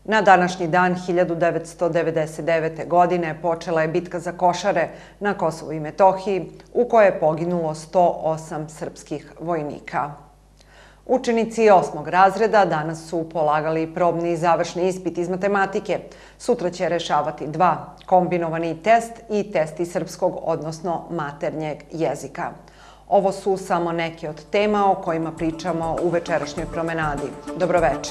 Na današnji dan 1999. godine počela je bitka za Košare na Kosovu i Metohiji, u kojoj je poginulo 108 srpskih vojnika. Učenici 8. razreda danas su polagali probni i završni ispit iz matematike. Sutra će rešavati 2, kombinovani test i test iz srpskog, odnosno maternjeg jezika. Ovo su samo neke od tema o kojima pričamo u večerašnjoj promenadi. Dobroveče.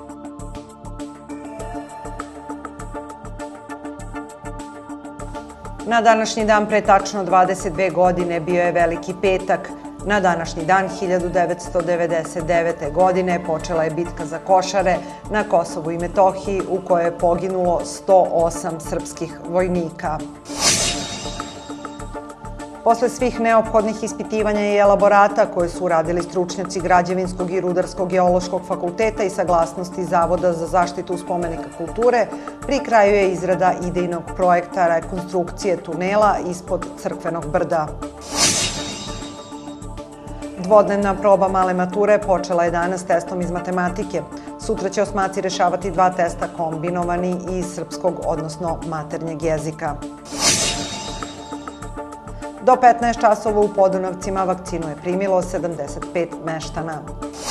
Na današnji dan pre tačno 22 godine bio je Veliki petak. Na današnji dan 1999. godine počela je bitka za Košare na Kosovu i Metohiji, u kojoj je poginulo 108 srpskih vojnika. Posle svih neophodnih ispitivanja i elaborata koje su uradili stručnjaci Građevinskog i Rudarsko-geološkog fakulteta i saglasnosti Zavoda za zaštitu spomenika kulture, pri kraju je izrada idejnog projekta rekonstrukcije tunela ispod Crkvenog brda. Dvodnevna proba male mature počela je danas testom iz matematike. Sutra će osmaci rešavati 2 testa kombinovani iz srpskog, odnosno maternjeg jezika. Do 15 časova u Podunavcima vakcinu je primilo 75 meštana.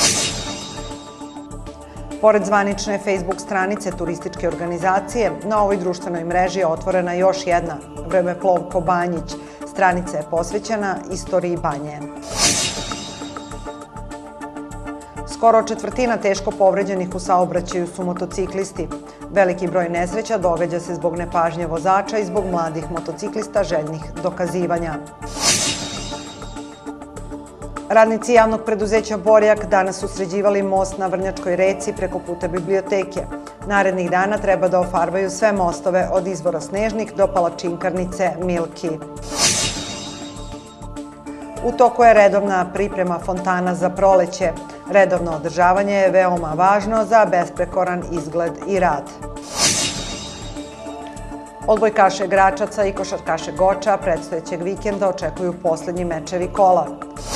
Pored zvanične Facebook stranice turističke organizacije, na ovoj društvenoj mreži je otvorena još jedna, Vremeplov Kobanjić. Stranica je posvećena istoriji banje. Skoro četvrtina teško povređenih u saobraćaju su motociklisti. Veliki broj nesreća događa se zbog nepažnje vozača i zbog mladih motociklista željnih dokazivanja. Radnici javnog preduzeća Borjak danas su sređivali most na Vrnjačkoj reci preko puta biblioteke. Narednih dana treba da ofarbaju sve mostove od izvora Snežnik do Palačinkarnice Milki. U toku je redovna priprema fontana za proleće. Redovno održavanje je veoma važno za besprekoran izgled i rad. Odbojkaše Gračaca i košarkaše Goča predstojećeg vikenda očekuju poslednji mečevi kola.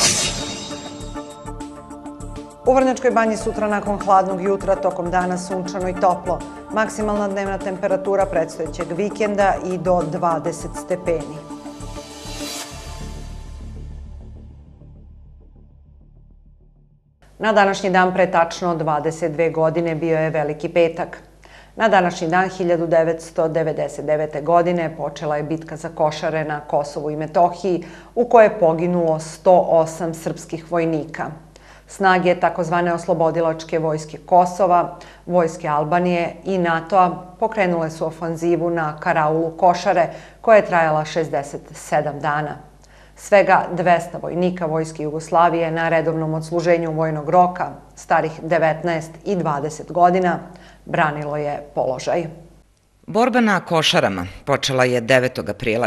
U Vrnjačkoj banji sutra nakon hladnog jutra tokom dana sunčano i toplo. Maksimalna dnevna temperatura predstojećeg vikenda i do 20 stepeni. Na današnji dan pre tačno 22 godine bio je Veliki petak. Na današnji dan 1999. godine počela je bitka za Košare na Kosovu i Metohiji, u kojoj je poginulo 108 srpskih vojnika. Snage takozvane oslobodilačke vojske Kosova, vojske Albanije i NATO-a pokrenule su ofanzivu na karaulu Košare, koja je trajala 67 dana. Svega 200 vojnika Vojske Jugoslavije na redovnom odsluženju vojnog roka, starih 19 i 20 godina, branilo je položaj. Borba na Košarama počela je 9. aprila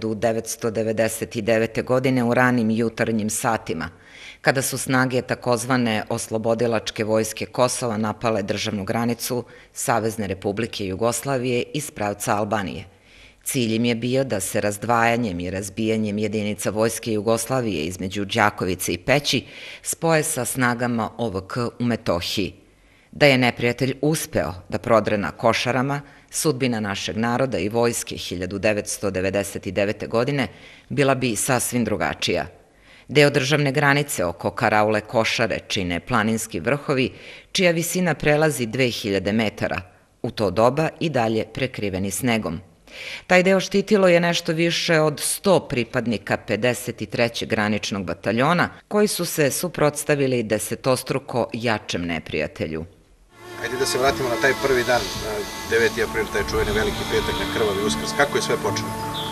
1999. godine u ranim jutarnjim satima, kada su snage takozvane oslobodilačke vojske Kosova napale državnu granicu Savezne Republike Jugoslavije iz pravca Albanije. Cilj im je bio da se razdvajanjem i razbijanjem jedinica Vojske Jugoslavije između Đakovice i Peći spoje sa snagama OVK u Metohiji. Da je neprijatelj uspeo da prodre na Košarama, sudbina našeg naroda i vojske 1999. godine bila bi sasvim drugačija. Deo državne granice oko karaule Košare čine planinski vrhovi, čija visina prelazi 2000 metara, u to doba i dalje prekriveni snegom. Taj deo štitilo je nešto više od 100 pripadnika 53. graničnog bataljona, koji su se suprotstavili desetostruko jačem neprijatelju. Ajde da se vratimo na taj prvi dan, 9. april, taj čuveni Veliki petak na krvavi Uskrs. Kako je sve počelo?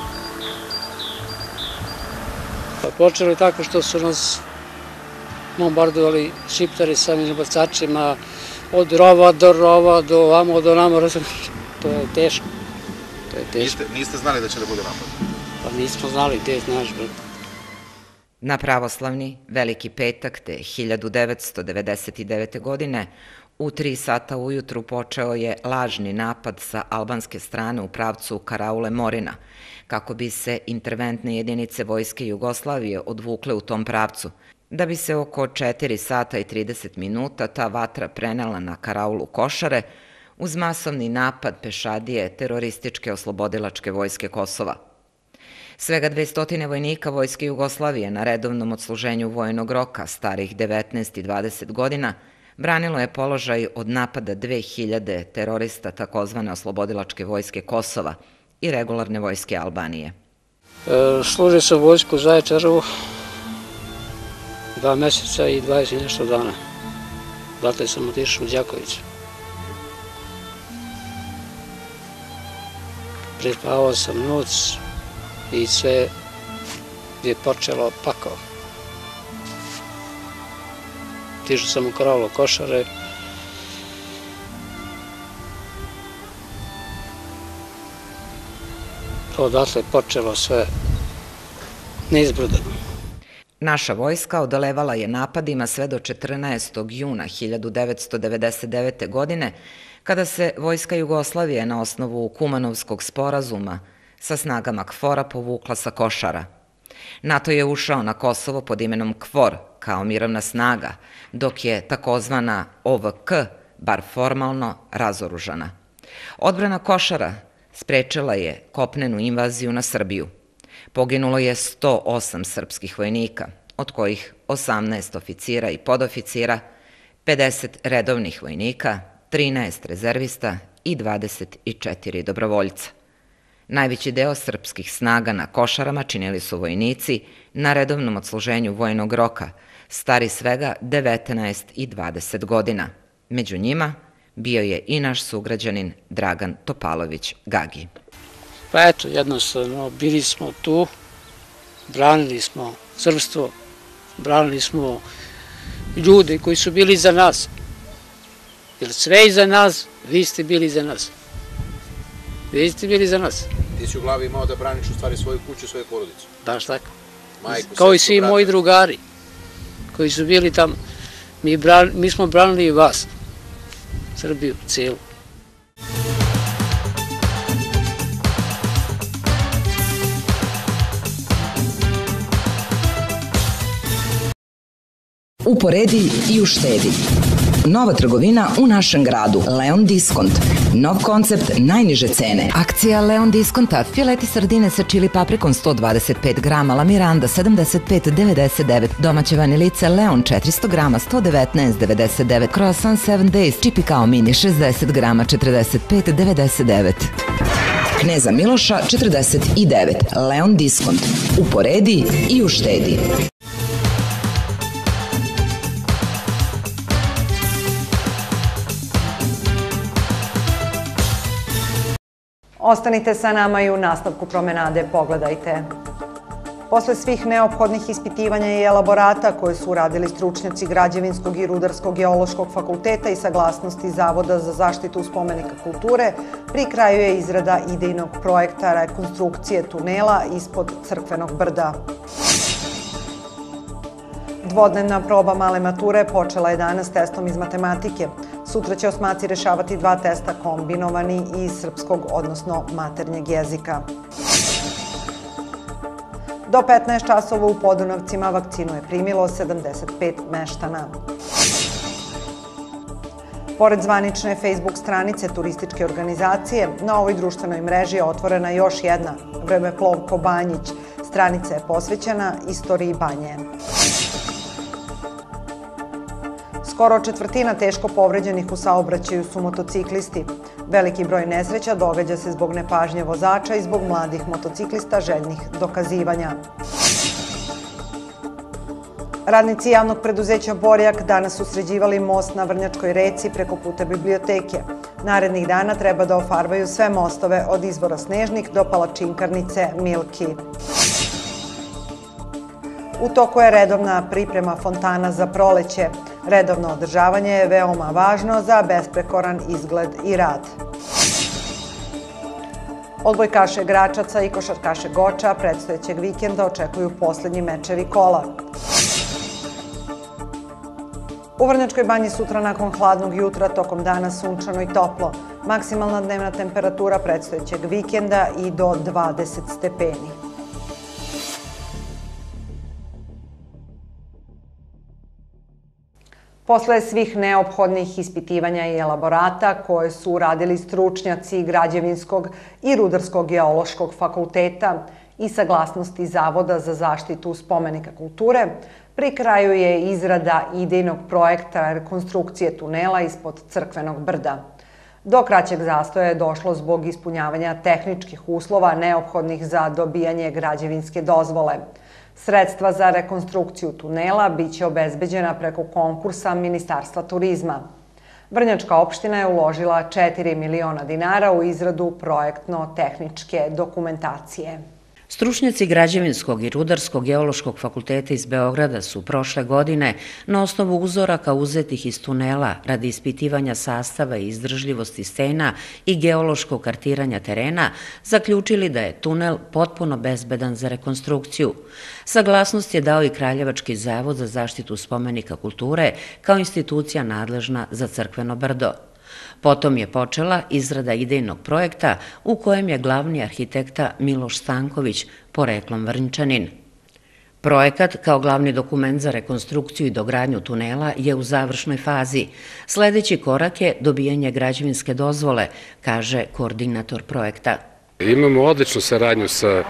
Pa počelo je tako što su nas bombardovali šiptari sa minobacačima, od rova, do ovamo, do namo, to je teško. Niste znali da će da bude napad? Pa nismo znali, gde znaš, brate. Na pravoslavni Veliki petak te 1999. godine u 3 sata ujutru počeo je lažni napad sa albanske strane u pravcu karaule Morina, kako bi se interventne jedinice Vojske Jugoslavije odvukle u tom pravcu, da bi se oko 4 sata i 30 minuta ta vatra prenela na karaulu Košare, uz masovni napad pešadije terorističke oslobodilačke vojske Kosova. Svega 200 vojnika Vojske Jugoslavije na redovnom odsluženju vojnog roka starih 19 i 20 godina branilo je položaj od napada 2000 terorista takozvane oslobodilačke vojske Kosova i regularne vojske Albanije. Služio sam vojsku u Zaječaru 2 meseca i 20 i nešto dana. Zatim sam otišao u Đaković. Prespavao sam noć i sve je počelo pakao. Otišao sam u Karlovo Košare. Odatle je počelo sve neizbrdo. Naša vojska odolevala je napadima sve do 14. juna 1999. godine, kada se Vojska Jugoslavije na osnovu Kumanovskog sporazuma sa snagama KFOR-a povukla sa Košara. NATO je ušao na Kosovo pod imenom KFOR kao mirovna snaga, dok je takozvana OVK, bar formalno, razoružana. Odbrana Košara sprečila je kopnenu invaziju na Srbiju. Poginulo je 108 srpskih vojnika, od kojih 18 oficira i podoficira, 50 redovnih vojnika, 13 rezervista i 24 dobrovoljca. Najveći deo srpskih snaga na Košarama činili su vojnici na redovnom odsluženju vojnog roka, stari svega 19 i 20 godina. Među njima bio je i naš sugrađanin Dragan Topalović Gagi. Pa eto, jednostavno, bili smo tu, branili smo srpstvo, branili smo ljude koji su bili za nas. Jer sve iza nas, vi ste bili za nas. Vi ste bili za nas. Ti si u glavi imao da braniš u stvari svoju kuću, svoju porodicu. Baš tako. Majku, kao i sestru, svi brata. moji drugari koji su bili tamo. Mi smo branili i vas, Srbiju cijelu. Uporedi i uštedi. Nova trgovina u našem gradu. Leon Diskont. Nov koncept najniže cene. Akcija Leon Diskonta. Fileti sardine sa čili paprikom 125 grama, La Miranda 75,99. Domaće vanilice Leon 400 grama 119,99. Croissant 7 Days čipi kao mini 60 grama 45,99. Kneza Miloša 49. Leon Diskont. Uporedi i uštedi. Ostanite sa nama i u nastavku promenade pogledajte. Posle svih neophodnih ispitivanja i elaborata koje su uradili stručnjaci Građevinskog i Rudarskog geološkog fakulteta i saglasnosti Zavoda za zaštitu spomenika kulture, pri kraju je izrada idejnog projekta rekonstrukcije tunela ispod Crkvenog brda. Dvodnevna proba male mature počela je danas testom iz matematike. Sutra će osmaci rešavati 2 testa kombinovani iz srpskog, odnosno maternjeg jezika. Do 15 časova u Podunavcima vakcinu je primilo 75 meštana. Pored zvanične Facebook stranice turističke organizacije, na ovoj društvenoj mreži je otvorena još jedna, Vremeplovko Banjić. Stranica je posvećena istoriji banje. Skoro četvrtina teško povređenih u saobraćaju su motociklisti. Veliki broj nesreća događa se zbog nepažnje vozača i zbog mladih motociklista željnih dokazivanja. Radnici javnog preduzeća Borjak danas su sređivali most na Vrnjačkoj reci preko puta biblioteke. Narednih dana treba da ofarbaju sve mostove od izvora Snežnik do palačinkarnice Milki. U toku je redovna priprema fontana za proleće. Redovno održavanje je veoma važno za besprekoran izgled i rad. Odbojkaše Gračaca i košarkaše Goča predstojećeg vikenda očekuju poslednji mečevi kola. U Vrnjačkoj banji sutra nakon hladnog jutra tokom dana sunčano i toplo. Maksimalna dnevna temperatura predstojećeg vikenda i do 20 stepeni. Posle svih neophodnih ispitivanja i elaborata koje su uradili stručnjaci Građevinskog i Rudarsko-geološkog fakulteta i saglasnosti Zavoda za zaštitu spomenika kulture, pri kraju je izrada idejnog projekta rekonstrukcije tunela ispod Crkvenog brda. Do kraćeg zastoja je došlo zbog ispunjavanja tehničkih uslova neophodnih za dobijanje građevinske dozvole. Sredstva za rekonstrukciju tunela biće obezbeđena preko konkursa Ministarstva turizma. Vrnjačka opština je uložila 4 miliona dinara u izradu projektno-tehničke dokumentacije. Stručnjaci Građevinskog i Rudarsko-geološkog fakulteta iz Beograda su prošle godine na osnovu uzoraka uzetih iz tunela radi ispitivanja sastava i izdržljivosti stena i geološkog kartiranja terena zaključili da je tunel potpuno bezbedan za rekonstrukciju. Saglasnost je dao i Kraljevački zavod za zaštitu spomenika kulture kao institucija nadležna za Crkveno brdo. Potom je počela izrada idejnog projekta u kojem je glavni arhitekta Miloš Stanković, poreklom Vrnčanin. Projekat kao glavni dokument za rekonstrukciju i dogradnju tunela je u završnoj fazi. Sledeći korak je dobijanje građevinske dozvole, kaže koordinator projekta. Imamo odličnu saradnju sa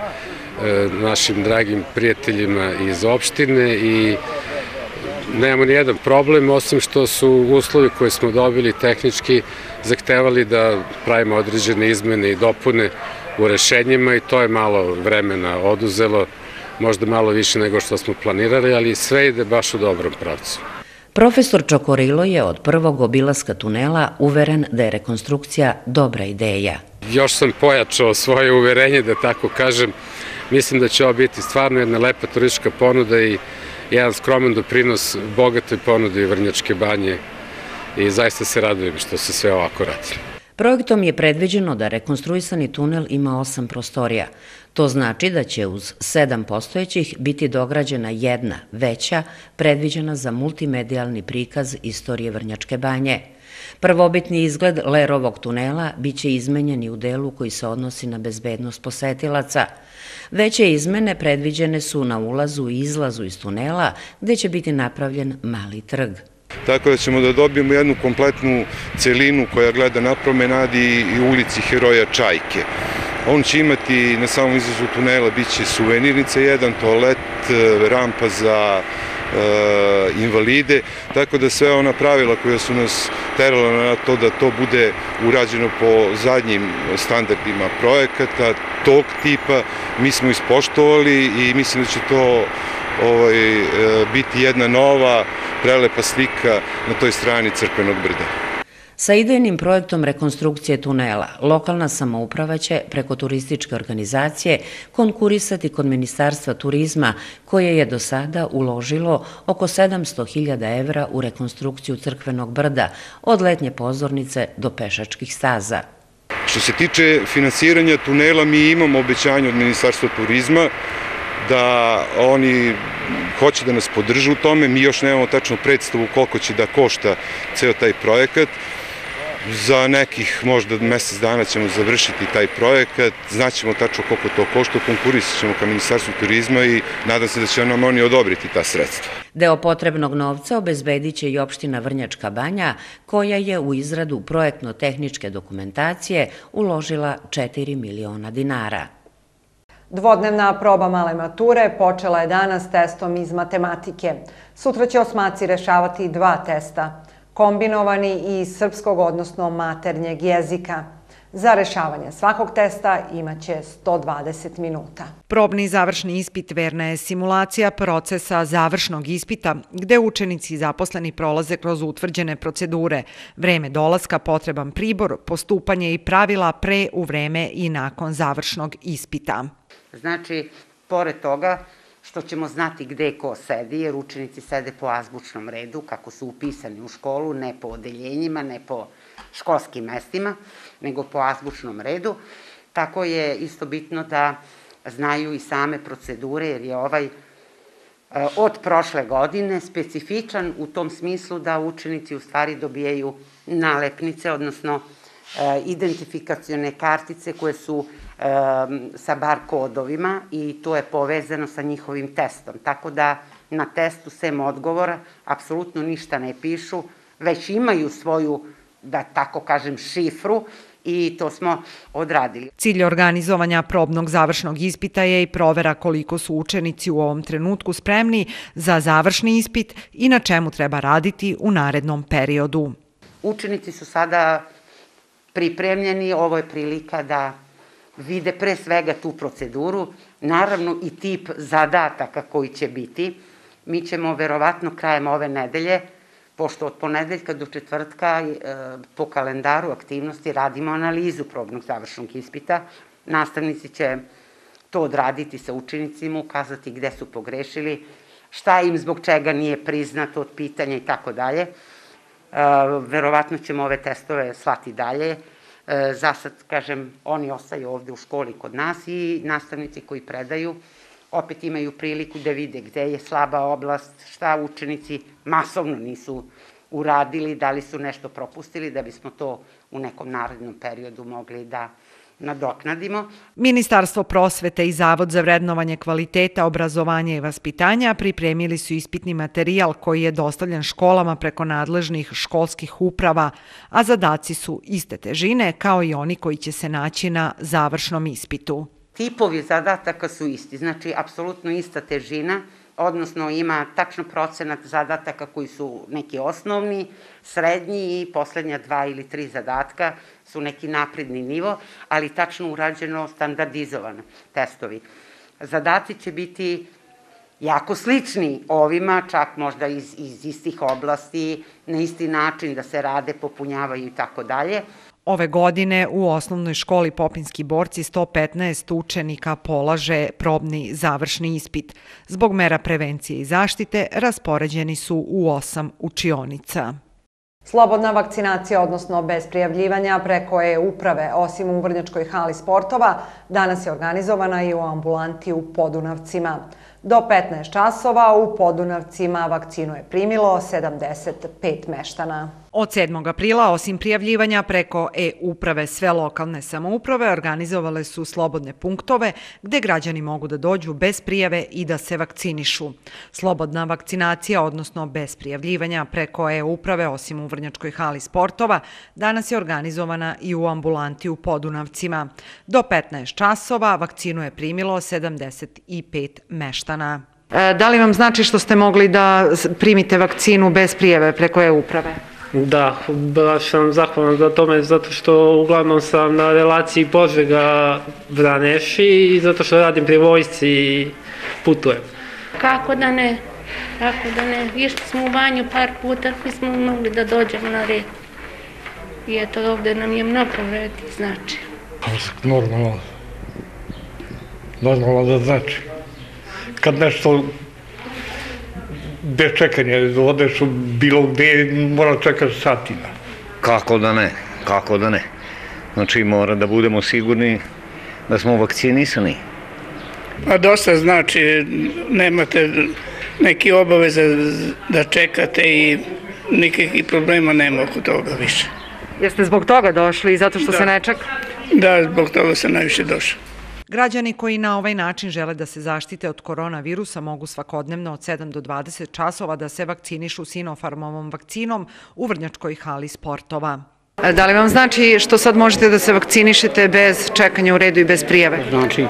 našim dragim prijateljima iz opštine i nemamo ni jedan problem, osim što su uslovi koje smo dobili tehnički zahtevali da pravimo određene izmene i dopune u rešenjima i to je malo vremena oduzelo, možda malo više nego što smo planirali, ali sve ide baš u dobrom pravcu. Profesor Čokorilo je od prvog obilaska tunela uveren da je rekonstrukcija dobra ideja. Još sam pojačao svoje uverenje, da tako kažem. Mislim da će ovo biti stvarno jedna lepa turistička ponuda i jedan skroman doprinos bogatoj ponudi Vrnjačke banje i zaista se radujem što se sve ovako radi. Projektom je predviđeno da rekonstruisani tunel ima 8 prostorija. To znači da će uz 7 postojećih biti dograđena jedna veća, predviđena za multimedijalni prikaz istorije Vrnjačke banje. Prvobitni izgled Lerovog tunela biće izmenjen i u delu koji se odnosi na bezbednost posetilaca. Veće izmene predviđene su na ulazu i izlazu iz tunela, gde će biti napravljen mali trg. Tako da ćemo da dobijemo jednu kompletnu celinu koja gleda na promenadi i ulici Heroja Čajke. On će imati na samom izlazu tunela biće suvenirnica, jedan toalet, rampa za invalide, tako da sve ona pravila koja su nas terala na to da to bude urađeno po zadnjim standardima projekata tog tipa, mi smo ispoštovali i mislim da će to biti jedna nova prelepa slika na toj strani Crkvenog brda. Sa idejnim projektom rekonstrukcije tunela, lokalna samouprava će preko turističke organizacije konkurisati kod Ministarstva turizma, koje je do sada uložilo oko 700.000 evra u rekonstrukciju Crkvenog brda, od letnje pozornice do pešačkih staza. Što se tiče finansiranja tunela, mi imamo obećanje od Ministarstva turizma da oni hoće da nas podrže u tome. Mi još nemamo tačno predstavu koliko će da košta ceo taj projekat. Za nekih možda mesec dana ćemo završiti taj projekat, znaćemo tačno koliko to košta, konkurisat ćemo ka Ministarstvu turizma i nadam se da će nam oni odobriti ta sredstva. Deo potrebnog novca obezbedit će i opština Vrnjačka banja, koja je u izradu projektno-tehničke dokumentacije uložila 4 miliona dinara. Dvodnevna proba male mature počela je danas testom iz matematike. Sutra će osmaci rešavati 2 testa, kombinovani iz srpskog, odnosno maternjeg jezika. Za rešavanje svakog testa imaće 120 minuta. Probni završni ispit verna je simulacija procesa završnog ispita, gde učenici i zaposleni prolaze kroz utvrđene procedure, vreme dolaska, potreban pribor, postupanje i pravila pre, u vreme i nakon završnog ispita. Znači, pored toga što ćemo znati gde ko sedi, jer učenici sede po azbučnom redu, kako su upisani u školu, ne po odeljenjima, ne po školskim mestima, nego po azbučnom redu. Tako je isto bitno da znaju i same procedure, jer je ovaj od prošle godine specifičan u tom smislu da učenici u stvari dobijaju nalepnice, odnosno identifikacione kartice koje su sa bar kodovima i to je povezano sa njihovim testom. Tako da na testu, sem odgovora, apsolutno ništa ne pišu, već imaju svoju, da tako kažem, šifru i to smo odradili. Cilj organizovanja probnog završnog ispita je i provera koliko su učenici u ovom trenutku spremni za završni ispit i na čemu treba raditi u narednom periodu. Učenici su sada pripremljeni, ovo je prilika da vide pre svega tu proceduru, naravno i tip zadataka koji će biti. Mi ćemo verovatno krajem ove nedelje, pošto od ponedeljka do četvrtka po kalendaru aktivnosti radimo analizu probnog završnog ispita. Nastavnici će to odraditi sa učenicima, ukazati gde su pogrešili, šta im zbog čega nije priznato od pitanja i tako dalje. Verovatno ćemo ove testove slati dalje. Za sad, kažem, oni ostaju ovde u školi kod nas i nastavnici koji predaju opet imaju priliku da vide gde je slaba oblast, šta učenici masovno nisu uradili, da li su nešto propustili, da bismo to u nekom narednom periodu mogli da nadoknadimo. Ministarstvo prosvete i Zavod za vrednovanje kvaliteta, obrazovanja i vaspitanja pripremili su ispitni materijal koji je dostavljen školama preko nadležnih školskih uprava, a zadaci su iste težine kao i oni koji će se naći na završnom ispitu. Tipovi zadataka su isti, znači apsolutno ista težina, odnosno ima tačno procenat zadataka koji su neki osnovni, srednji i poslednja 2 ili 3 zadatka su neki napredni nivo, ali tačno urađeno standardizovano testovi. Zadaci će biti jako slični ovima, čak možda iz istih oblasti, na isti način da se rade, popunjavaju i tako dalje. Ove godine u osnovnoj školi Popinski borci 115 učenika polaže probni završni ispit. Zbog mera prevencije i zaštite raspoređeni su u 8 učionica. Slobodna vakcinacija, odnosno bez prijavljivanja preko e-uprave, osim u Vrnjačkoj hali sportova, danas je organizovana i u ambulanti u Podunavcima. Do 15 časova u Podunavcima vakcinu je primilo 75 meštana. Od 7. aprila, osim prijavljivanja preko e-uprave, sve lokalne samouprave organizovale su slobodne punktove gde građani mogu da dođu bez prijave i da se vakcinišu. Slobodna vakcinacija, odnosno bez prijavljivanja preko e-uprave, osim u Vrnjačkoj hali sportova, danas je organizovana i u ambulanti u Podunavcima. Do 15 časova vakcinu je primilo 75 meštana. Da li vam znači što ste mogli da primite vakcinu bez prijave preko e-uprave? Da, baš sam zahvalan za tome, zato što uglavnom sam na relaciji Požega-Vraneši i zato što radim pri vojsci i putujem. Kako da ne, išli smo u banju par puta i smo mogli da dođemo na red. I eto, ovde nam je mnogo vredi, znači. Normalno da znači. Kad nešto bez čekanja, odeš u bilo gde, mora čekati satima. Kako da ne. Znači mora da budemo sigurni da smo vakcinisani. Pa dosta znači, nemate neki obaveze da čekate i nikakvih problema nema oko toga više. Jeste zbog toga došli i zato što se ne čeka? Da, zbog toga sam najviše došao. Građani koji na ovaj način žele da se zaštite od koronavirusa mogu svakodnevno od 7 do 20 časova da se vakcinišu Sinopharmovom vakcinom u Vrnjačkoj hali sportova. Da li vam znači što sad možete da se vakcinišete bez čekanja u redu i bez prijave? Znači.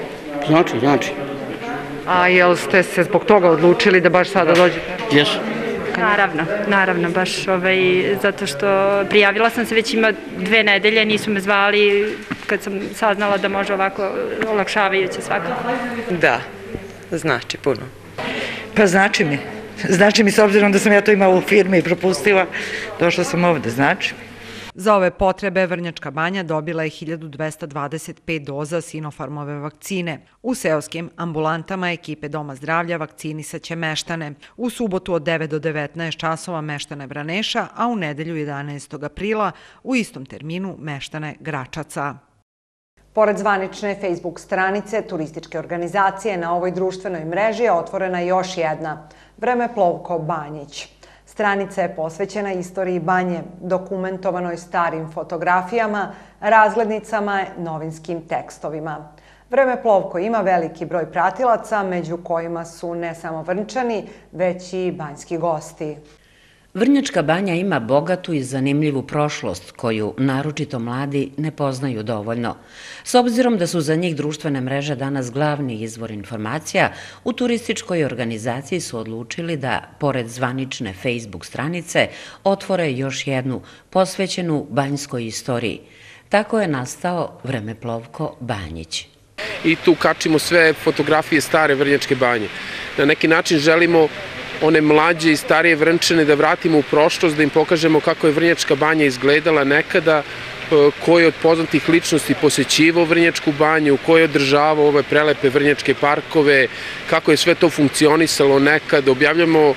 A jel ste se zbog toga odlučili da baš sada dođete? Jesu. Naravno, baš zato što prijavila sam se već ima 2 nedelje, nisu me zvali kad sam saznala da može ovako olakšavajuće svakako. Da, znači puno. Pa znači mi s obzirom da sam ja to imala u firmi i propustila, došla sam ovde, znači mi. Za ove potrebe Vrnjačka banja dobila je 1225 doza Sinopharmove vakcine. U seoskim ambulantama ekipe Doma zdravlja vakcinisaće meštane. U subotu od 9 do 19 časova meštane Vraneša, a u nedelju 11. aprila u istom terminu meštane Gračaca. Pored zvanične Facebook stranice turističke organizacije, na ovoj društvenoj mreži je otvorena još jedna, Vremeplovko Banjić. Stranica je posvećena istoriji banje, dokumentovanoj starim fotografijama, razglednicama, novinskim tekstovima. Vremeplovko ima veliki broj pratilaca, među kojima su ne samo Vrnčani, već i banjski gosti. Vrnjačka banja ima bogatu i zanimljivu prošlost koju naročito mladi ne poznaju dovoljno. S obzirom da su za njih društvene mreže danas glavni izvor informacija, u turističkoj organizaciji su odlučili da, pored zvanične Facebook stranice, otvore još jednu posvećenu banjskoj istoriji. Tako je nastao Vremeplovko Banjić. I tu kačimo sve fotografije stare Vrnjačke banje. Na neki način želimo one mlađe i starije Vrnčane da vratimo u prošlost, da im pokažemo kako je Vrnjačka banja izgledala nekada, ko je od poznatih ličnosti posećivao Vrnjačku banju, ko je održavao ove prelepe Vrnjačke parkove, kako je sve to funkcionisalo nekad. Objavljamo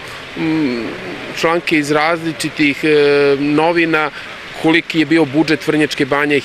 članke iz različitih novina, koliki je bio budžet Vrnjačke banje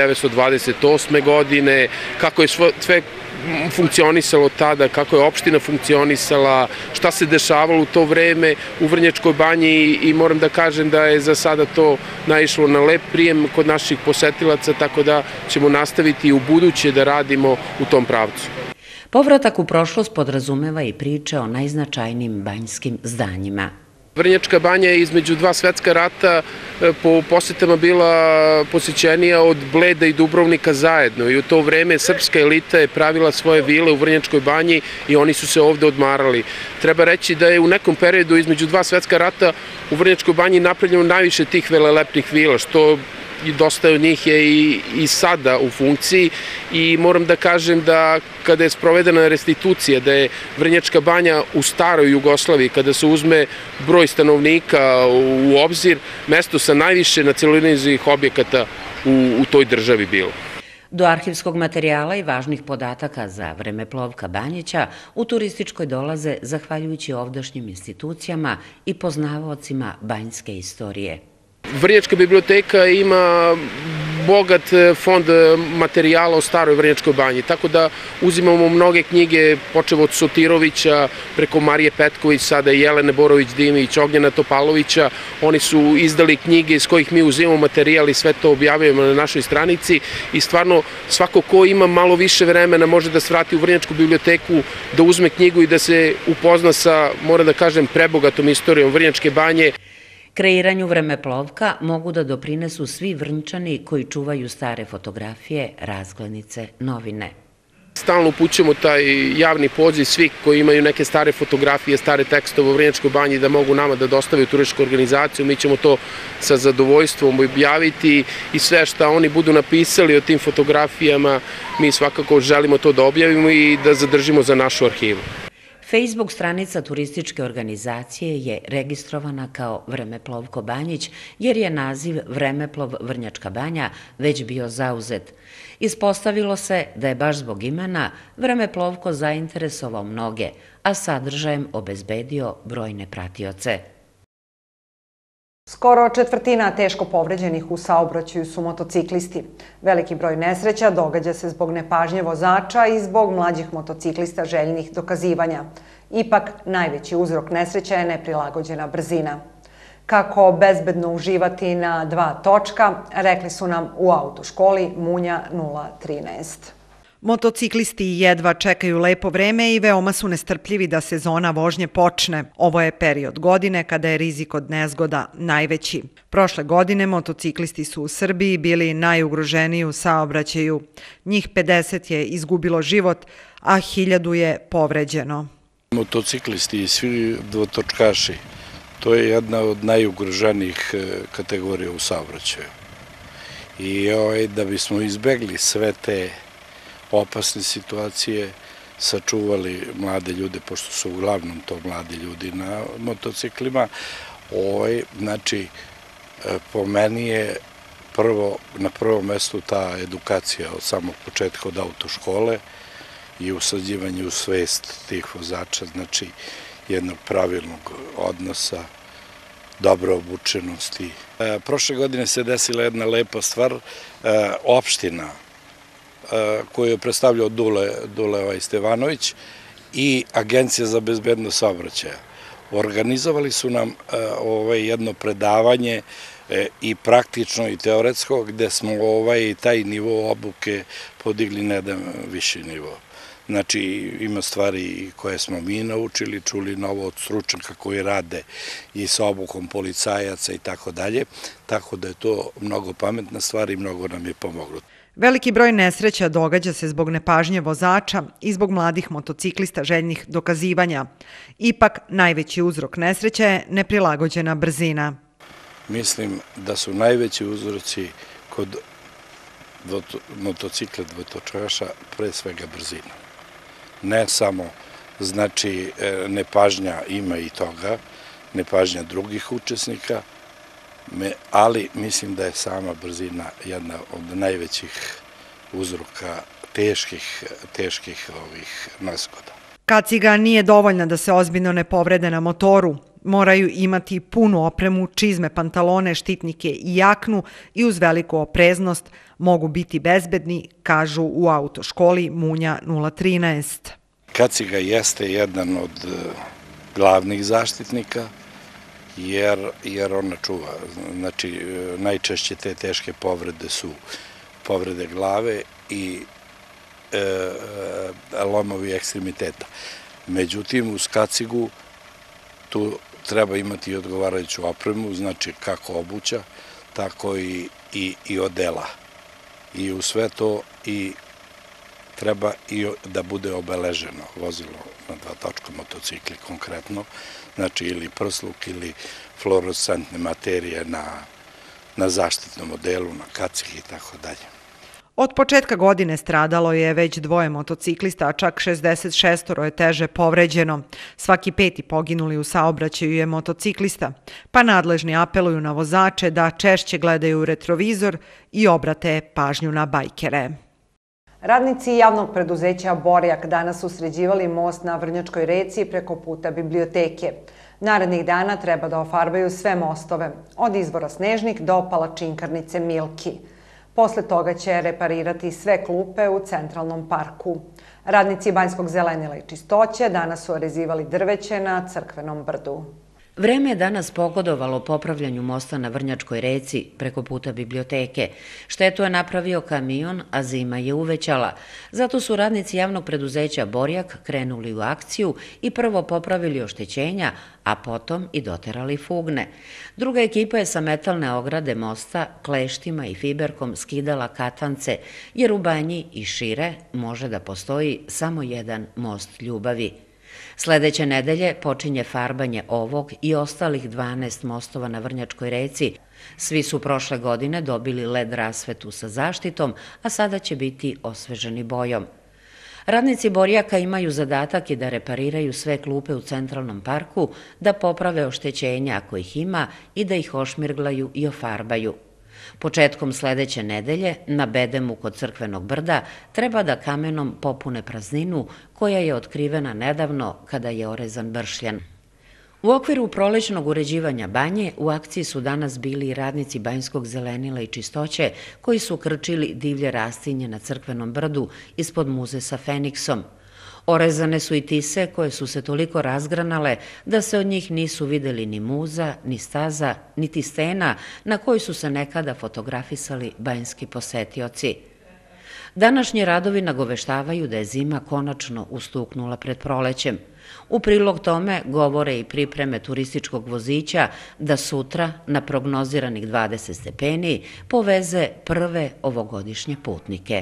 1928. godine, kako je sve funkcionisalo tada, kako je opština funkcionisala, šta se dešavalo u to vreme u Vrnjačkoj banji i moram da kažem da je za sada to naišlo na lep prijem kod naših posetilaca, tako da ćemo nastaviti i u buduće da radimo u tom pravcu. Povratak u prošlost podrazumeva i priče o najznačajnijim banjskim zdanjima. Vrnjačka banja je između dva svetska rata po posetama bila posećenija od Bleda i Dubrovnika zajedno i u to vreme srpska elita je pravila svoje vile u Vrnjačkoj banji i oni su se ovde odmarali. Treba reći da je u nekom periodu između dva svetska rata u Vrnjačkoj banji napravljeno najviše tih velelepnih vila, što i dosta od njih je i sada u funkciji i moram da kažem da kada je sprovedena restitucija, da je Vrnjačka banja u staroj Jugoslaviji, kada se uzme broj stanovnika u obzir, mesto sa najviše nacionalizovanih objekata u toj državi bilo. Do arhivskog materijala i važnih podataka za Vremeplovka Banjića u turističkoj dolaze zahvaljujući ovdašnjim institucijama i poznavaocima banjske istorije. Vrnjačka biblioteka ima bogat fond materijala o staroj Vrnjačkoj banji, tako da uzimamo mnoge knjige, počev od Sotirovića, preko Marije Petković, sada i Jelene Borović-Dimić, Ognjena Topalovića. Oni su izdali knjige iz kojih mi uzimamo materijal i sve to objavljujemo na našoj stranici i stvarno svako ko ima malo više vremena može da svrati u Vrnjačku biblioteku, da uzme knjigu i da se upozna sa, moram da kažem, prebogatom istorijom Vrnjačke banje. Kreiranju Vremeplovka mogu da doprinesu svi Vrnčani koji čuvaju stare fotografije, razglednice, novine. Stalno upućujemo taj javni poziv svih koji imaju neke stare fotografije, stare tekstove u Vrnjačkoj banji da mogu nama da dostave u turističku organizaciju. Mi ćemo to sa zadovoljstvom objaviti i sve što oni budu napisali o tim fotografijama, mi svakako želimo to da objavimo i da zadržimo za našu arhivu. Facebook stranica turističke organizacije je registrovana kao Vremeplovko Banjić jer je naziv Vremeplov Vrnjačka banja već bio zauzet. Ispostavilo se da je baš zbog imena Vremeplovko zainteresovao mnoge, a sadržajem obezbedio brojne pratioce. Skoro četvrtina teško povređenih u saobraćaju su motociklisti. Veliki broj nesreća događa se zbog nepažnje vozača i zbog mlađih motociklista željnih dokazivanja. Ipak, najveći uzrok nesreća je neprilagođena brzina. Kako bezbedno uživati na 2 točka, rekli su nam u autoškoli Munja 013. Motociklisti jedva čekaju lepo vreme i veoma su nestrpljivi da sezona vožnje počne. Ovo je period godine kada je rizik od nezgoda najveći. Prošle godine motociklisti su u Srbiji bili najugroženiji u saobraćaju. Njih 50 je izgubilo život, a 1000 je povređeno. Motociklisti i svi dvotočkaši, to je jedna od najugroženijih kategorija u saobraćaju. I da bismo izbegli sve te opasne situacije, sačuvali mlade ljude, pošto su uglavnom to mladi ljudi na motociklima. Znači, po meni je na prvom mestu ta edukacija od samog početka od autoškole i usađivanje u svest tih vozača, znači jednog pravilnog odnosa, dobre obučenosti. Prošle godine se desila jedna lepa stvar, opština koju je predstavljao Dule Stevanović i Agencija za bezbednost saobraćaja. Organizovali su nam jedno predavanje i praktično i teoretsko, gde smo taj nivo obuke podigli na jedan viši nivo. Znači, ima stvari koje smo mi naučili, čuli novo od stručnjaka koji rade i sa obukom policajaca i tako dalje, tako da je to mnogo pametna stvar i mnogo nam je pomoglo. Veliki broj nesreća događa se zbog nepažnje vozača i zbog mladih motociklista željnih dokazivanja. Ipak, najveći uzrok nesreća je neprilagođena brzina. Mislim da su najveći uzroci kod motocikla dvotočkaša pre svega brzina. Ne samo, znači, nepažnja ima i toga, nepažnja drugih učesnika, ali mislim da je sama brzina jedna od najvećih uzroka teških nezgoda. Kaciga nije dovoljna da se ozbiljno ne povrede na motoru. Moraju imati punu opremu, čizme, pantalone, štitnike i jaknu i uz veliku opreznost mogu biti bezbedni, kažu u autoškoli Munja 013. Kaciga jeste jedan od glavnih zaštitnika, jer ona čuva. Znači, najčešće te teške povrede su povrede glave i lomovi ekstremiteta. Međutim, uz kacigu tu treba imati odgovarajuću opremu, znači kako obuća, tako i odela. I u sve to i treba i da bude obeleženo vozilo na dvotočkom motocikli konkretno, znači ili prsluk ili fluorescentne materije na zaštitnom odelu, na kacigi i tako dalje. Od početka godine stradalo je već 2 motociklista, a čak 66 je teže povređeno. Svaki 5. poginuli u saobraćaju je motociklista, pa nadležni apeluju na vozače da češće gledaju u retrovizor i obrate pažnju na bajkere. Radnici javnog preduzeća Borjak danas su sređivali most na Vrnjačkoj reci preko puta biblioteke. Narednih dana treba da ofarbaju sve mostove, od izvora Snežnik do palačinkarnice Milki. Posle toga će reparirati sve klupe u centralnom parku. Radnici Banjskog zelenila i čistoće danas su orezivali drveće na Crkvenom brdu. Vreme je danas pogodovalo popravljanju mosta na Vrnjačkoj reci preko puta biblioteke. Štetu je napravio kamion, a zima je uvećala. Zato su radnici javnog preduzeća Borjak krenuli u akciju i prvo popravili oštećenja, a potom i doterali fugne. Druga ekipa je sa metalne ograde mosta kleštima i fiberkom skidala katance, jer u Banji i šire može da postoji samo jedan most ljubavi. Sledeće nedelje počinje farbanje ovog i ostalih 12 mostova na Vrnjačkoj reci. Svi su prošle godine dobili LED rasvetu sa zaštitom, a sada će biti osveženi bojom. Radnici Borjaka imaju zadatak i da repariraju sve klupe u centralnom parku, da poprave oštećenja ako ih ima i da ih ošmirglaju i ofarbaju. Početkom sledeće nedelje na bedemu kod Crkvenog brda treba da kamenom popune prazninu koja je otkrivena nedavno kada je orezan bršljan. U okviru prolećnog uređivanja banje u akciji su danas bili i radnici Banjskog zelenila i čistoće koji su krčili divlje rastinje na Crkvenom brdu ispod muze sa Feniksom. Orezane su i tise koje su se toliko razgranale da se od njih nisu videli ni muza, ni staza, niti stena na kojoj su se nekada fotografisali banjski posetioci. Današnji radovi nagoveštavaju da je zima konačno ustuknula pred prolećem. U prilog tome govore i pripreme turističkog vozića da sutra na prognoziranih 20 stepeni poveze prve ovogodišnje putnike.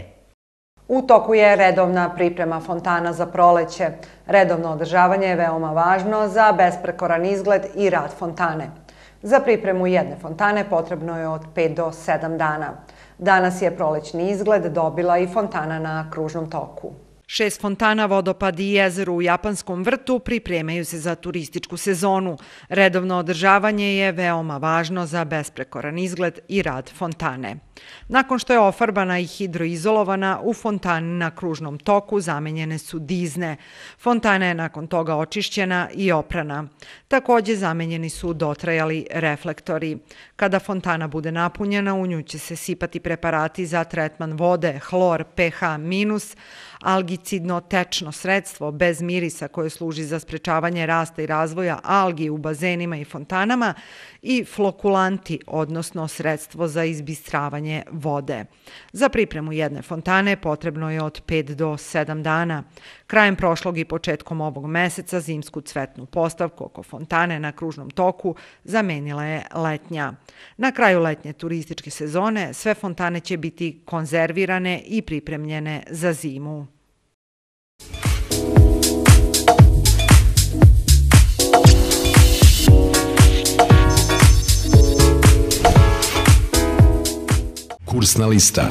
U toku je redovna priprema fontana za proleće. Redovno održavanje je veoma važno za besprekoran izgled i rad fontane. Za pripremu jedne fontane potrebno je od 5 do 7 dana. Danas je prolećni izgled dobila i fontana na Kružnom toku. 6 fontana, vodopad i jezero u Japanskom vrtu pripremaju se za turističku sezonu. Redovno održavanje je veoma važno za besprekoran izgled i rad fontane. Nakon što je ofarbana i hidroizolovana, u fontani na Kružnom toku zamenjene su dizne. Fontana je nakon toga očišćena i oprana. Takođe zamenjeni su dotrajali reflektori. Kada fontana bude napunjena, u nju će se sipati preparati za tretman vode, hlor, pH-, algi algicidno tečno sredstvo bez mirisa koje služi za sprečavanje rasta i razvoja algi u bazenima i fontanama i flokulanti, odnosno sredstvo za izbistravanje vode. Za pripremu jedne fontane potrebno je od 5 do 7 dana. Krajem prošlog i početkom ovog meseca zimsku cvetnu postavku oko fontane na kružnom toku zamenila je letnja. Na kraju letnje turističke sezone sve fontane će biti konzervirane i pripremljene za zimu. Kursna lista.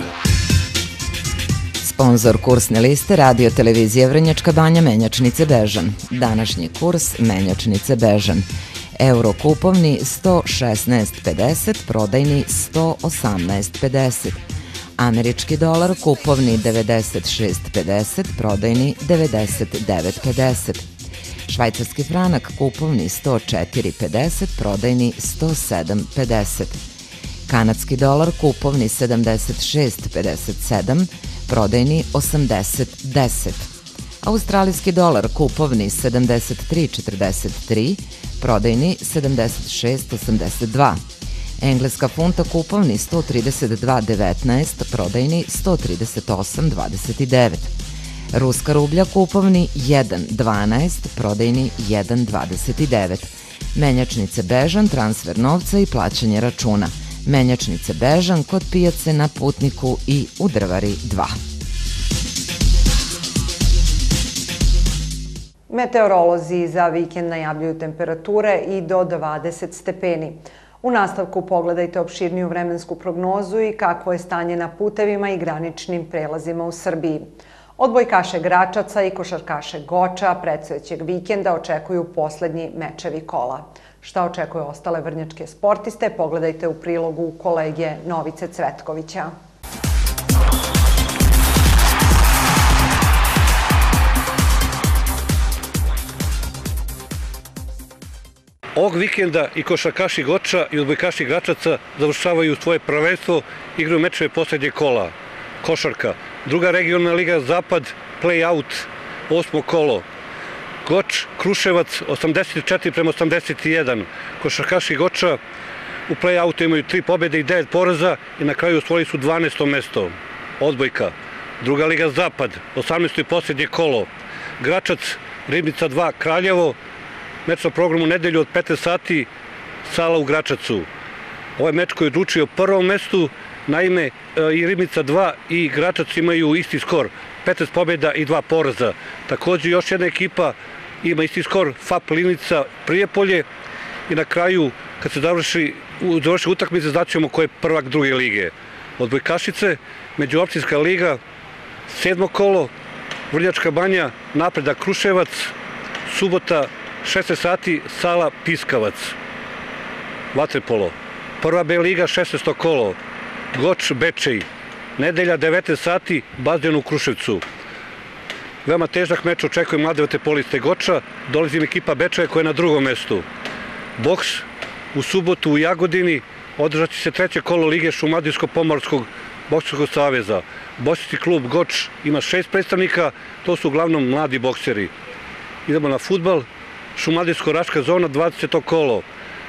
Sponzor kursne liste Radio televizija Vrnjačka Banja, menjačnice Bežan. Današnji kurs menjačnice Bežan. Euro kupovni 116,50, prodajni 118,50. Američki dolar kupovni 96,50, prodajni 99,50. Švajcarski franak kupovni 104,50, prodajni 107,50. Kanadski dolar kupovni 76,57, prodajni 80,10. Australijski dolar kupovni 73,43, prodajni 76,82. Engleska funta kupovni 132,19, prodajni 138,29. Ruska rublja kupovni 1,12, prodajni 1,29. Menjačnice Bežan, transfer novca i plaćanje računa. Menjačnice Bežan kod pijace na Putniku i u Drvari 2. Meteorolozi za vikend najavljuju temperature i do 20 stepeni. U nastavku pogledajte opširniju vremensku prognozu i kakvo je stanje na putevima i graničnim prelazima u Srbiji. Odbojkaše Gračaca i košarkaše Goča predstojećeg vikenda očekuju poslednji mečevi kola. Šta očekuje ostale vrnjačke sportiste, pogledajte u prilogu kolege Novice Cvetkovića. Ovog vikenda i košarkaši Goča i odbojkaši Gračaca završavaju svoje prvenstvo, igraju mečeve poslednje kola. Košarka, druga regionalna liga Zapad, play-out, 8. kolo. Goč, Kruševac, 84-81. Košarkaši Goča u play-outu imaju 3 pobjede i 9 poraza i na kraju osvojili su 12. mesto. Odbojka, druga liga Zapad, 18. i posljednje kolo. Gračac, Ribnica 2, Kraljevo, meč na programu nedelju od 15 sati, sala u Gračacu. Ovaj meč koji je odlučio o prvom mestu, naime i Ribnica 2 i Gračac imaju isti skor, 15 pobjeda i 2 poraza. Također još jedna ekipa ima isti skor, FAP Livnica Prijepolje i na kraju kad se završi utakmice znaćemo ko je prvak druge lige. Odbojkašice, međuopštinska liga, 7. kolo, Vrnjačka Banja, Napredak Kruševac, subota 16 sati, sala Piskavac. Vaterpolo, prva B liga, 16. kolo, Goč Bečej, nedelja 19 sati, bazen u Kruševcu. Veoma težak meč očekuje mlade vaterpoliste Goča, dolazi im ekipa Bečeja koja je na drugom mestu. Boks u subotu u Jagodini, održat će se 3. kolo lige Šumadijsko-Pomorskog bokserskog saveza. Boksarski klub Goč ima 6 predstavnika, to su uglavnom mladi bokseri. Idemo na fudbal, Šumadijsko-Raška zona, 20. kolo.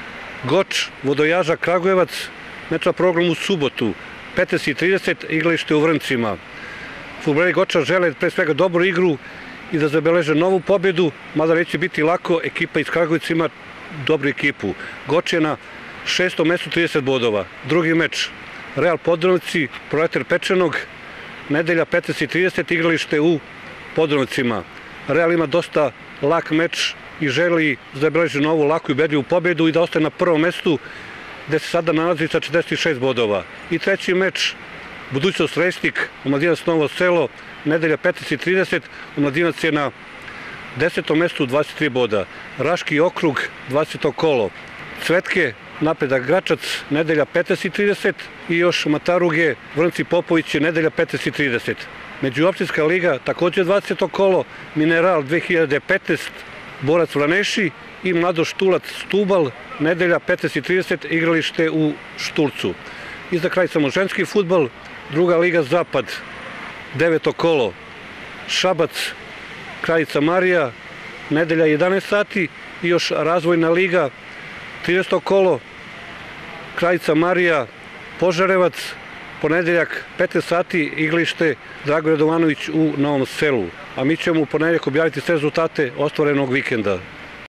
Goč, Vodojaža Kragujevac, meč na programu u subotu, 15:30, igralište u Vrncima. Fudbaleri Goča žele pre svega dobru igru i da zabeleže novu pobjedu, mada neće biti lako, ekipa iz Kragujevca ima dobru ekipu. Goč je na 6. mestu 30 bodova. Drugi meč, Real Podrovci, Proletar Pečenog, nedelja 15:30, igralište u Podrovcima. Real ima dosta lak meč i želi zabeleži novu laku i ubedljivu pobjedu i da ostaje na prvom mestu gde se sada nalazi sa 46 bodova. I treći meč, Budućnost Resnik, Omladinac Novo Selo, nedelja 15:30, Omladinac je na 10. mestu 23 boda. Raški okrug, 20. kolo. Cvetke, Napredak Gračac, nedelja 15:30 i još Mataruge, Vrnci Popović je nedelja 15:30. Međuopštinska liga, također 20. kolo, Mineral 2015, Borac Vraneši i Mlado Štulac Stubal, nedelja 15:30, igralište u Štulcu. I za kraj samo ženski fudbal, druga liga Zapad, 9. kolo. Šabac, Krajica Marija, nedelja 11 sati i još razvojna liga, 13. kolo, Krajica Marija, Požarevac, ponedeljak 15 sati, iglište Drago Radovanović u Novom Selu. A mi ćemo u ponedeljak objaviti sve rezultate ostvarenog vikenda.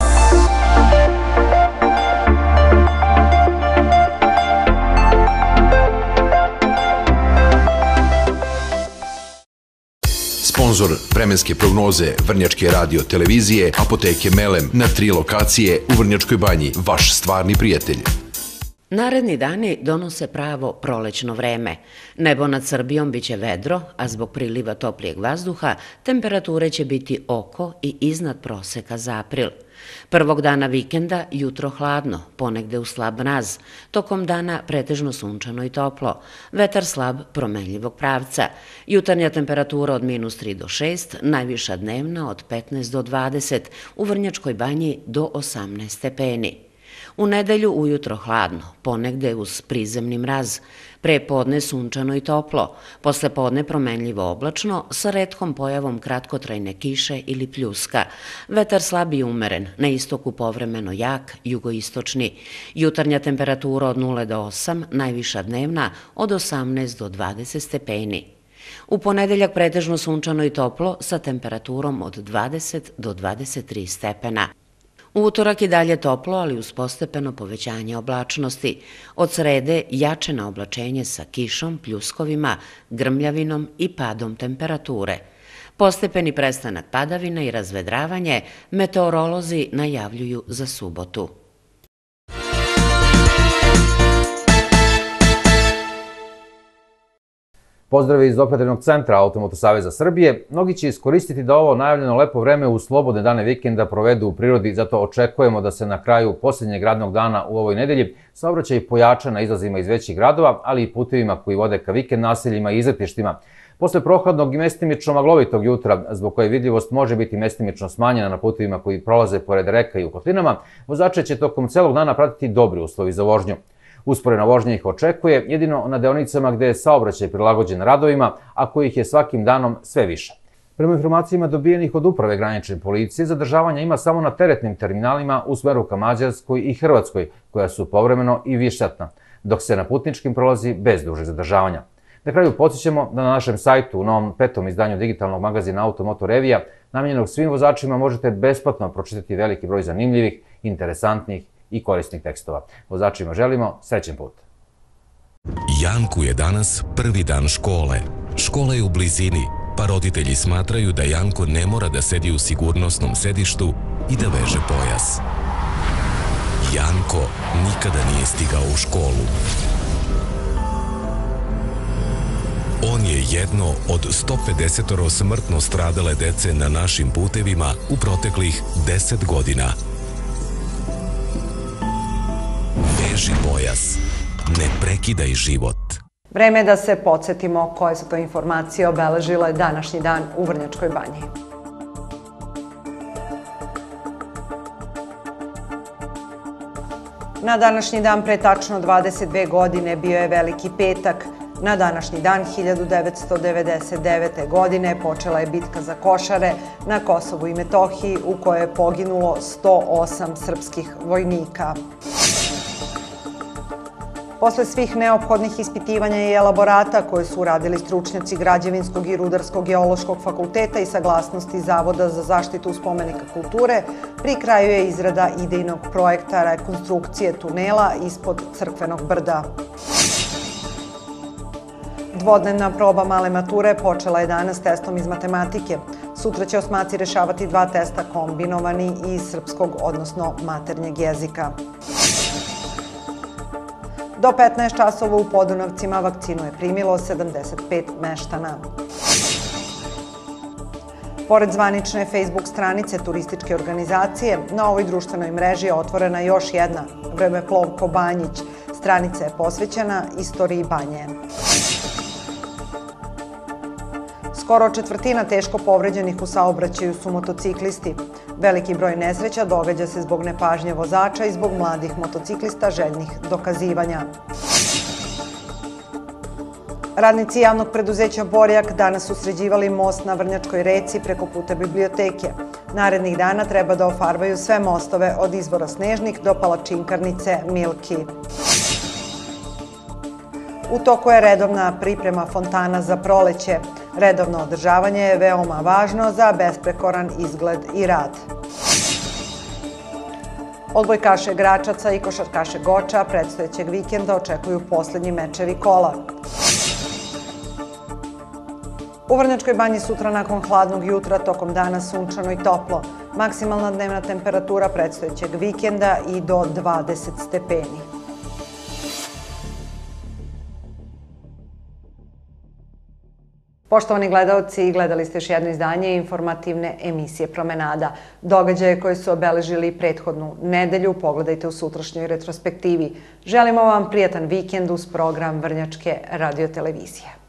Sponzor vremenske prognoze Vrnjačke radio televizije, apoteke Melem na 3 lokacije u Vrnjačkoj banji, vaš stvarni prijatelj. Naredni dani donose pravo prolećno vreme. Nebo nad Srbijom biće vedro, a zbog priliva toplijeg vazduha temperature će biti oko i iznad proseka za april. Prvog dana vikenda jutro hladno, ponegde u slab mraz, tokom dana pretežno sunčano i toplo, vetar slab promenljivog pravca, jutarnja temperatura od -3 do 6, najviša dnevna od 15 do 20, u Vrnjačkoj banji do 18 stepeni. U nedelju ujutro hladno, ponegde uz prizemni mraz, pre podne sunčano i toplo, posle podne promenljivo oblačno sa retkom pojavom kratkotrajne kiše ili pljuska, vetar slab i umeren, na istoku povremeno jak, jugoistočni, jutarnja temperatura od 0 do 8, najviša dnevna od 18 do 20 stepeni. U ponedeljak pretežno sunčano i toplo sa temperaturom od 20 do 23 stepena. U utorak i dalje toplo, ali uz postepeno povećanje oblačnosti. Od srede jače na oblačenje sa kišom, pljuskovima, grmljavinom i padom temperature. Postepeni prestanak padavina i razvedravanje meteorolozi najavljuju za subotu. Pozdrav iz Operativnog centra Automoto Saveza Srbije. Mnogi će iskoristiti da ovo najavljeno lepo vreme u slobodne dane vikenda provedu u prirodi, zato očekujemo da se na kraju posljednjeg radnog dana u ovoj nedelji saobraćaj pojača na izlazima iz većih gradova, ali i putevima koji vode ka vikend naseljima i izletištima. Posle prohladnog i mestimično maglovitog jutra, zbog koje vidljivost može biti mestimično smanjena na putevima koji prolaze pored reka i u kotlinama, vozače će tokom celog dana pratiti dobri uslovi za vožnju. Usporena vožnja ih očekuje jedino na deonicama gde je saobraćaj prilagođen radovima, a kojih je svakim danom sve više. Prema informacijama dobijenih od Uprave granične policije, zadržavanja ima samo na teretnim terminalima u smeru ka Mađarskoj i Hrvatskoj, koja su povremeno i višetna, dok se na putničkim prolazi bez dužeg zadržavanja. Na kraju podsjećamo da na našem sajtu, u novom 5. izdanju digitalnog magazina Automoto Revija, namenjenog svim vozačima, možete besplatno pročitati veliki broj zanimljivih, interesantnih i korisnih tekstova. Vozačima želimo srećen put. Janku je danas prvi dan škole. Škola je u blizini, pa roditelji smatraju da Janko ne mora da sedi u sigurnosnom sedištu i da veže pojas. Janko nikada nije stigao u školu. On je jedno od 150 smrtno stradale dece na našim putevima u proteklih 10 godina. Veži pojas. Ne prekidaj život. Vreme je da se podsjetimo koje su to informacije obeležile današnji dan u Vrnjačkoj banji. Na današnji dan pre tačno 22 godine bio je Veliki petak. Na današnji dan 1999. godine počela je bitka za Košare na Kosovu i Metohiji, u kojoj je poginulo 108 srpskih vojnika. Posle svih neophodnih ispitivanja i elaborata koje su uradili stručnjaci Građevinskog i Rudarskog geološkog fakulteta i saglasnosti Zavoda za zaštitu spomenika kulture, pri kraju je izrada idejnog projekta rekonstrukcije tunela ispod Crkvenog brda. Dvodnevna proba male mature počela je danas testom iz matematike. Sutra će osmaci rešavati 2 testa kombinovani iz srpskog, odnosno maternjeg jezika. Do 15 časova u Podunavcima vakcinu je primilo 75 meštana. Pored zvanične Facebook stranice turističke organizacije, na ovoj društvenoj mreži je otvorena još jedna, Vremeplovko Banjić. Stranica je posvećena istoriji banje. Skoro četvrtina teško povređenih u saobraćaju su motociklisti. Veliki broj nesreća događa se zbog nepažnje vozača i zbog mladih motociklista željnih dokazivanja. Radnici javnog preduzeća Borjak danas su sređivali most na Vrnjačkoj reci preko puta biblioteke. Narednih dana treba da ofarbaju sve mostove od izvora Snežnik do palačinkarnice Milki. U toku je redovna priprema fontana za proleće. Redovno održavanje je veoma važno za besprekoran izgled i rad. Odbojkaše Gračaca i košarkaše Goča predstojećeg vikenda očekuju poslednji mečevi kola. U Vrnjačkoj banji sutra nakon hladnog jutra tokom dana sunčano i toplo. Maksimalna dnevna temperatura predstojećeg vikenda i do 20 stepeni. Poštovani gledalci, gledali ste još jedno izdanje informativne emisije Promenada. Događaje koje su obeležili prethodnu nedelju pogledajte u sutrašnjoj retrospektivi. Želimo vam prijatan vikend uz program Vrnjačke radiotelevizije.